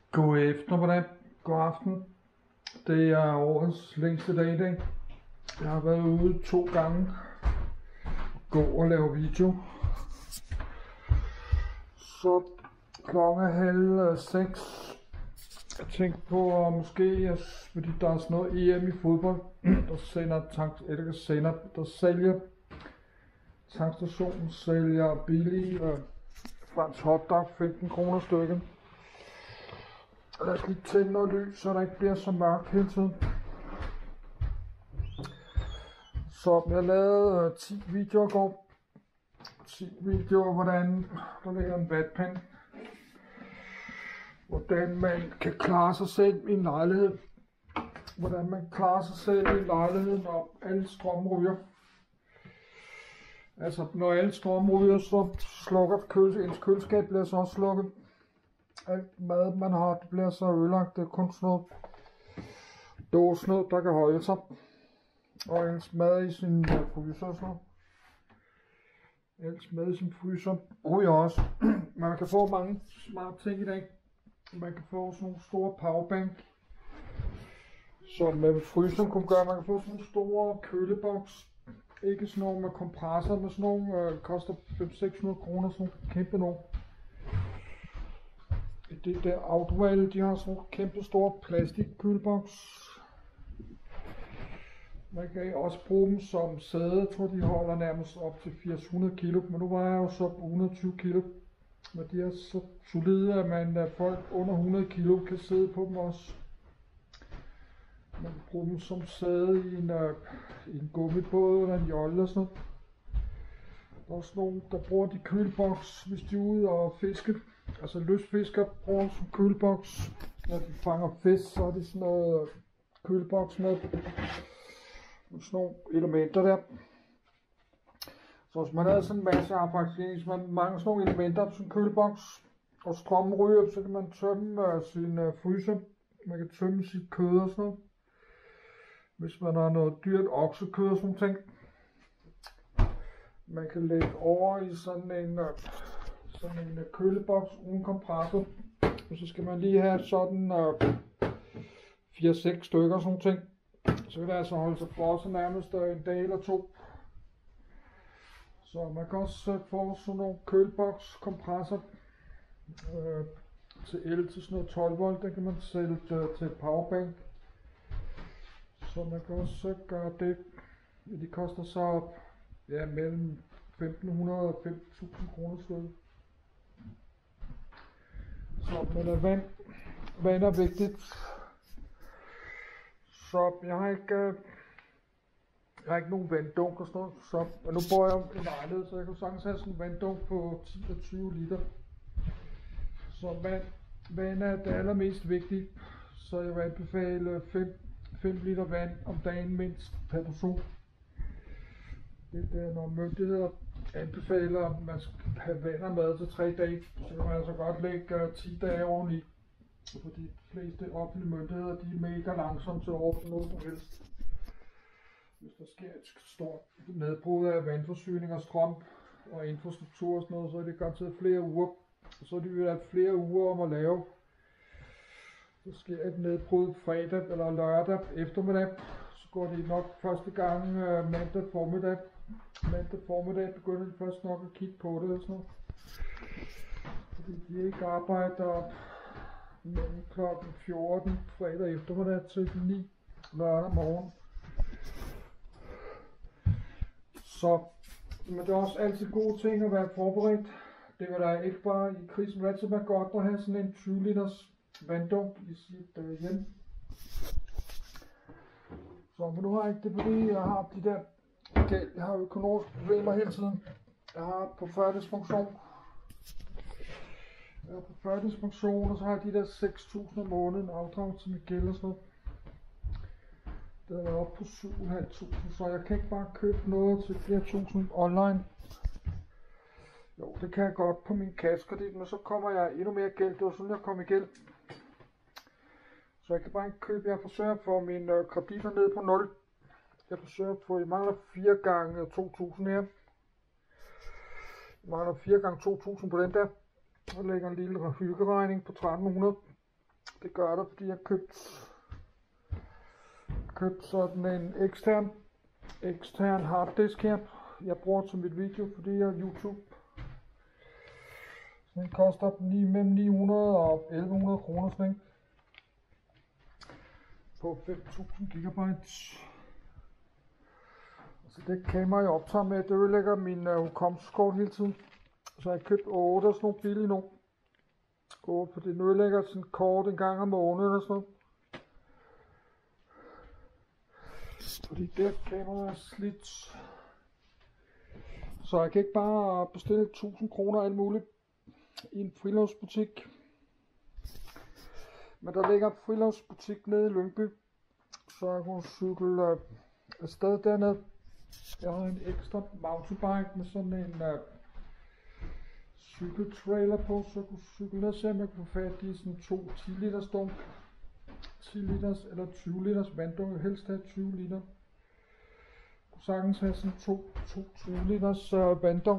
God eftermiddag, god aften. Det er årets længste dag i dag. Jeg har været ude 2 gange gå og lave video. Så klokken er 5:30. Jeg tænkte på måske, fordi der er sådan noget EM i fodbold, der sælger tankstationen sælger billige fransk hotdog, 15 kroner stykket. Lad os lige tænde noget lys, så der ikke bliver så mørkt hele tiden. Så jeg lavede 10 videoer i går. 10 videoer, hvordan der ligger en vatpind. Hvordan man kan klare sig selv i en lejlighed. Hvordan man klarer sig selv i en lejlighed, når alle strøm ryger. Altså, når alle strøm ryger, så slukker ens køleskab, bliver så også slukket. Alt mad, man har, det bliver så ødelagt. Det er kun sådan noget dåsenød, der kan holde sig. Og ens mad i sin fryser og sådan noget. Ens mad i sin fryser ryger også. Man kan få mange smarte ting i dag. Man kan få sådan nogle store powerbank, som med fryseren kunne gøre. Man kan få sådan nogle store køleboks. Ikke sådan nogle med kompressor, men sådan nogle koster 500-600 kroner, sådan nogle kæmpe nogle. Det der Autoval, de har sådan nogle kæmpe store plastikkøleboks. Man kan også bruge dem som sæde. Jeg tror, de holder nærmest op til 800 kilo, men nu var jeg jo så på 120 kilo. Men de er så solide, at folk under 100 kilo kan sidde på dem også. Man kan bruge dem som sæde i en gummibåd eller en jolle og sådan noget. Der er også nogen, der bruger de køleboks, hvis de er ude og fiske. Altså lystfiskere bruger som køleboks. Når de fanger fisk, så er det sådan noget køleboks med sådan nogle elementer der. Så hvis man har sådan en masse arbejdsling, hvis man mangler sådan nogle elementer på sådan en køleboks, og strømmen ryger, så kan man tømme sin fryser. Man kan tømme sit kød og sådan noget. Hvis man har noget dyrt oksekød og sådan ting. Man kan lægge over i sådan en køleboks uden kompressor. Og så skal man lige have sådan 4-6 stykker sådan ting. Så kan det altså holde sig for sig nærmest en dag eller 2. Så man kan også få sådan nogle køleboks kompressor til el til sådan noget 12 volt. Den kan man sælge til powerbank. Så man kan også gøre det. De koster så mellem 1500 og 5000 kroner stykket. Så men vand er vigtigt. Så jeg har ikke nogen vanddunk og sådan noget. Så nu bor jeg i en lejlighed, så jeg kan sagtens have sådan en vanddunk på 10-20 liter. Så vand er det allermest vigtige. Så jeg vil anbefale 5 liter vand om dagen mindst per person. Det er, når myndigheder anbefaler, at man skal have vand og mad til 3 dage, så kan man altså godt lægge 10 dage oveni. Fordi de fleste offentlige myndigheder, de er mega langsomme til at ordne noget som helst. Hvis der sker et stort nedbrud af vandforsyning og strøm og infrastruktur og sådan noget, så er det garanteret flere uger. Og så er de vil have flere uger om at lave. Så sker et nedbrud fredag eller lørdag eftermiddag. Så går det nok første gang mandag formiddag. Mandag formiddag begynder de først nok at kigge på det og sådan noget. Fordi de ikke arbejder mellem klokken 14 fredag eftermiddag til 9 lørdag morgen. Så men det er også altid gode ting at være forberedt. Det var der ikke bare i krisen, men altid være godt at have sådan en 20 liters vanddunk i sit hjem. Så men nu har jeg ikke det, fordi jeg har de der jeg har økonomiske problemer hele tiden. Jeg har på førtidspension. Og så har jeg de der 6.000 om måneden afdrag til mit gæld og sådan noget. Det er oppe på 7.500, så jeg kan ikke bare købe noget til flere tusind online. Jo, det kan jeg godt på min kassekredit, men så kommer jeg endnu mere gæld. Det var sådan, jeg kom i gæld. Så jeg kan bare ikke købe. Jeg forsøger at få mine kreditter ned på 0. Jeg forsøger at få, jeg mangler 4 gange 2.000 her. Jeg mangler 4 gange 2.000 på den der. Og lægger en lille hyggeregning på 1.300. Det gør det, fordi jeg købte sådan en ekstern harddisk her. Jeg bruger til mit video, fordi jeg er YouTube. Den koster mellem 900 og 1100 kroner sådan en. På 5000 gigabyte. Så det kamera jeg optager med, det ødelægger min hukommelseskort hele tiden. Så jeg har købt 8 af sådan nogle billige nu. 8, for det ødelægger sådan kort en gang om måneden og sådan noget. Fordi det kamera er slidt. Så jeg kan ikke bare bestille 1000 kroner alt muligt i en friluftsbutik. Men der ligger en friluftsbutik nede i Lyngby, så jeg kunne cykle afsted dernede. Jeg har en ekstra mountainbike med sådan en cykeltrailer på, så jeg kunne cykle ned, så jeg kunne få fat i sådan 2 10 liters dunk. 10 liters eller 20 liters vanddunk, helst have 20 liter. Jeg kunne sagtens have sådan 20 liters vanddunk.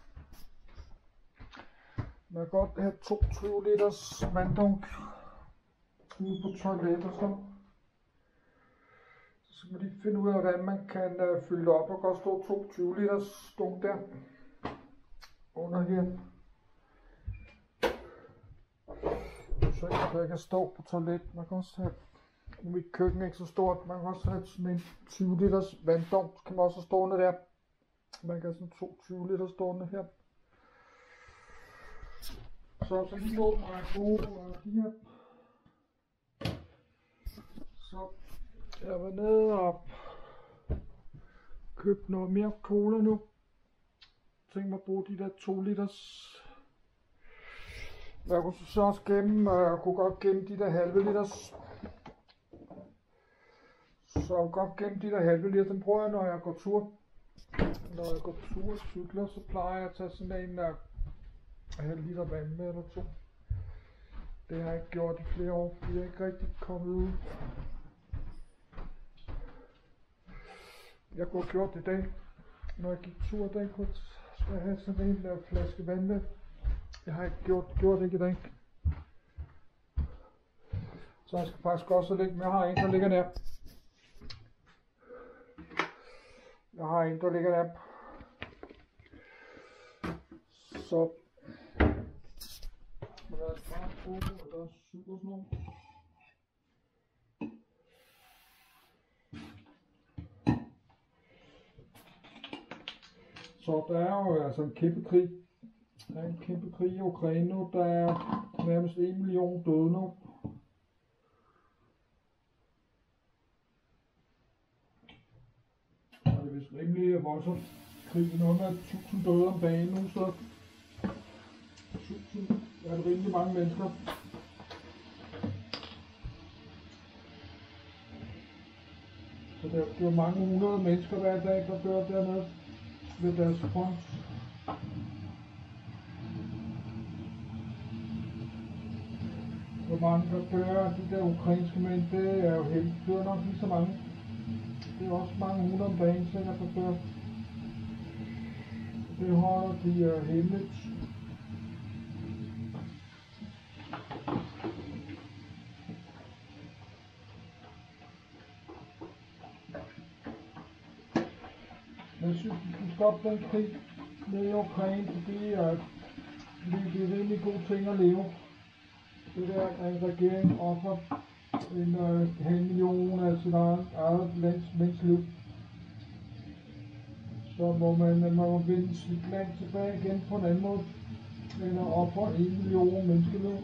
Man kan godt have 22 liters vanddunk ude på toilet og sådan. Så skal man lige finde ud af, hvordan man kan fylde det op, og godt stå 22 liters dunk der under her. Så jeg kan stå på toilet. Man kan også have, mit køkken er ikke så stort, man kan også have sådan en 20 liters vanddunk, kan man også have stående der. Man kan have sådan 22 liter stående her. Så lige nu må jeg bruge de her. Så jeg var nede og købte noget mere cola nu. Jeg tænkte mig at bruge de der 2 liters. Jeg kunne så også kunne godt gemme de der halve liters. Så jeg godt gemme de der halve liter. Den bruger jeg, når jeg går tur. Når jeg går tur og cykler, så plejer jeg at tage sådan en halv liter vand med eller 2. Det har jeg ikke gjort i flere år, fordi jeg ikke rigtig kommet ud. Jeg kunne have gjort det i dag, når jeg gik tur, der kunne jeg have sådan en flaske vand med. Jeg har ikke gjort det i dag. Så jeg skal faktisk også lægge, men jeg har en, der ligger der. Så der er bare på, og der er super sådan nogle. Så der er jo altså en kæmpe krig. Der er en kæmpe krig i Ukraine nu. Der er nærmest 1 million døde nu. Og det er vist rimelig voldsomt. Krigen er under 1000 døde om dagen nu, så 1000 er det rimelig mange mennesker. Så det er jo mange 100 mennesker hver dag, der dør dernede ved deres front. Hvor mange der dør, de der ukrainske mænd, det er jo helt, det dør nok lige så mange. Det er også mange 100 om dagen, sikkert der dør. Det holder de hemmeligt. Jeg synes, vi skal stoppe den krig nede i Ukraine, fordi det er en rimelig god ting at leve. Det der, at en regering offer en halv million af sit eget lands menneskeliv. Så må man vinde sit land tilbage igen på en anden måde, eller ofre 1 million menneskeliv.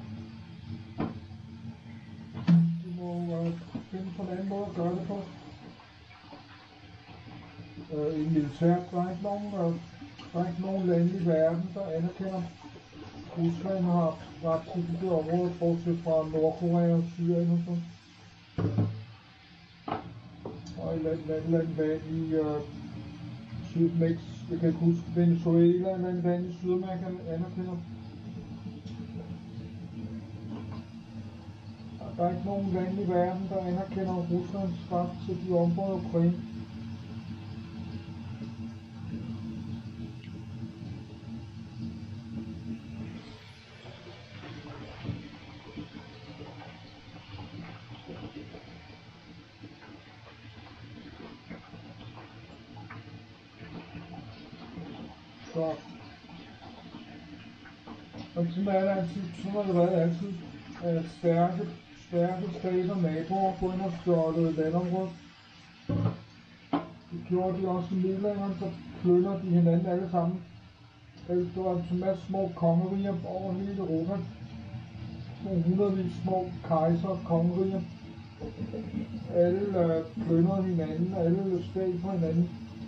De må finde på en anden måde at gøre det på. I militært, der er ikke nogen lande i verden, der anerkender. Rusland har ret til det område, bortset fra Nordkorea og Syrien og sådan. Og et land i Sydmex, jeg kan ikke huske, Venezuela eller et land i Sydamerika anerkender. Der er ikke nogen lande i verden, der anerkender Ruslands ret til de områder i Ukraine. og sådan er det altid, sådan har det været altid, at stærke stater naboer går ind og stjålet landområdet. Det gjorde de også i middelalderen, så plynder de hinanden alle sammen. Der var en masse små kongeriger over hele Europa. Nogle hundredvis små kejser, kongeriger. Alle plyndrede hinanden, alle steg på hinanden.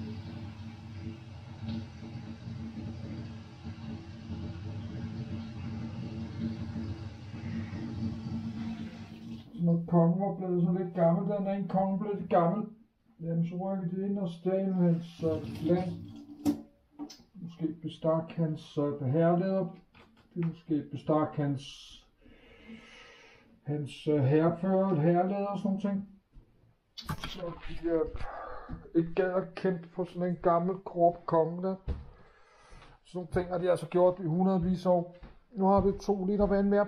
Når kongen var blevet sådan lidt gammel, da en konge blev lidt gammel, jamen så rykkede de ind og stjal hans land. Måske bestak hans hærleder. De måske bestak hans hærfører, hærleder og sådan nogle ting. Så de ikke gad at kæmpe for sådan en gammel, korrupt konge der. Sådan nogle ting har de altså gjort i hundredvis år. Nu har vi 2 liter vand mere.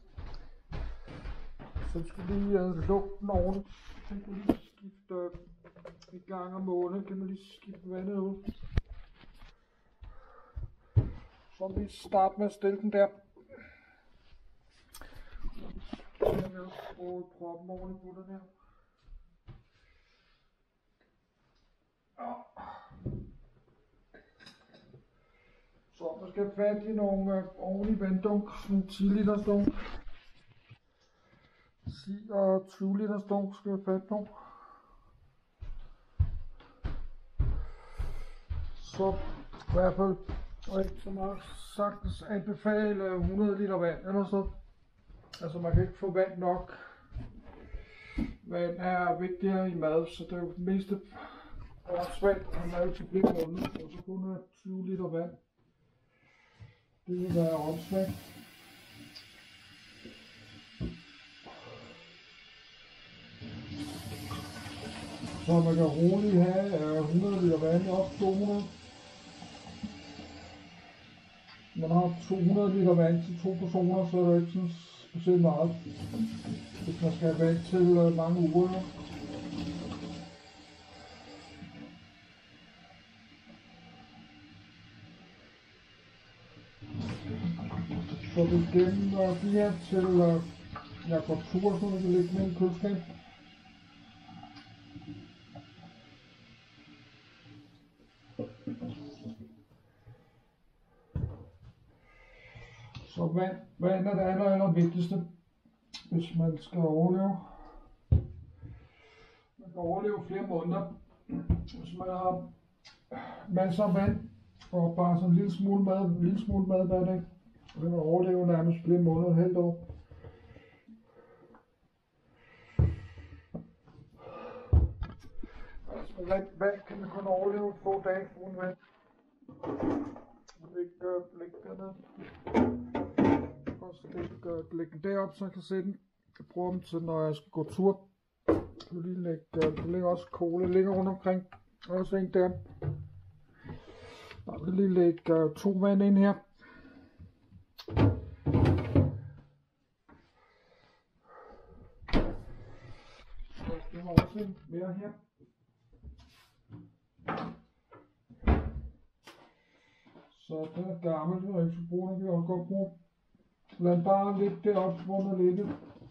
Så vi skal lige lukke den ordentligt. Så kan vi lige skifte en gang om måneden, kan man lige skifte vandet ud. Så vi starte med at stille den der. Så kan jeg også prøve proppen ordentligt på den her. Så man skal have fat i nogle ordentlige vanddunk, nogle 10 liters dunk. 10 og 20 liters dunk skal jeg have fat på. Så i hvert fald ikke så meget sagtens anbefale 100 liter vand eller sådan. Altså man kan ikke få vand nok. Vand er vigtigere i mad, så det er jo det meste årsvand og mad til flere måneder, og så kun 20 liter vand. Det vil være årsvand. Så man kan roligt have 100 liter vand op 200. Man har 200 liter vand til 2 personer, så er det ikke sådan specielt meget. Hvis man skal have vand til mange uger. Så vi gemmer de her til jeg går tur, så vi kan lægge med i køleskab. Så vand er det aller vigtigste, hvis man skal overleve. Man kan overleve flere måneder, hvis man har masser af vand og bare sådan en lille smule mad hver dag. Så kan man overleve nærmest flere måneder, et halvt år. Altså vand kan man kun overleve få dage uden vand. Læg dernede. Og så lægge den derop, så jeg kan sætte den. Jeg bruger dem til, når jeg skal gå tur. Så lige lægge, der ligger også cola, ligger rundt omkring. Også en der. Jeg vil lige lægge 2 vand ind her. Så skal jeg også ind mere her. Så den er gammel, den er ikke så brug, den kan jeg også godt bruge. Lad den bare ligge deroppe, hvor den er ligget.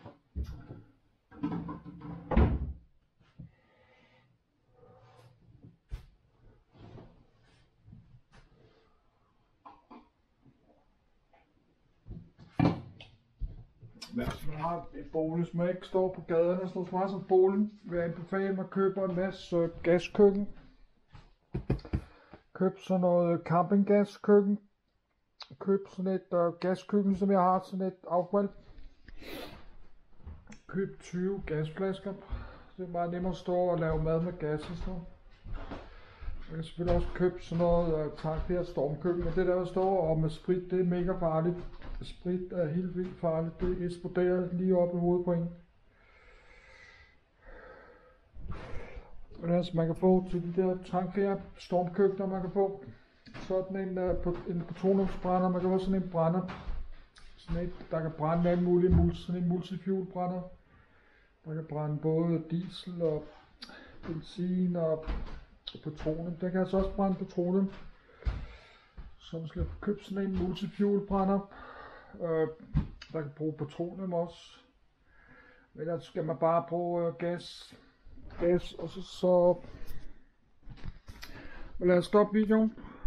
Hvis man har et bolig, som ikke står på gaderne og står så meget som boligen, vil jeg anbefale, at man køber en masse gaskøkken. Køb sådan noget campinggaskøkken. Køb sådan et gaskøkken, som jeg har, sådan et affald. Køb 20 gasflasker. Det er meget nemmere at stå og lave mad med gas og sådan noget. Jeg kan selvfølgelig også købe sådan noget tank her stormkøkken, og det der står og med sprit, det er mega farligt. Sprit er helt vildt farligt, det eksploderer lige op i hovedet på en. Og det er altså, man kan få til de der tank her, stormkøkkener man kan få. Sådan en petroleumsbrænder, man kan få sådan en brænder. Sådan et, der kan brænde alt muligt, sådan en multifuel-brænder. Der kan brænde både diesel og benzin og petroleum. Der kan altså også brænde petroleum. Så man skal købe sådan en multifuel brænder, der kan bruge petroleum også. Ellers skal man bare bruge gas, og så lad os stoppe videoen.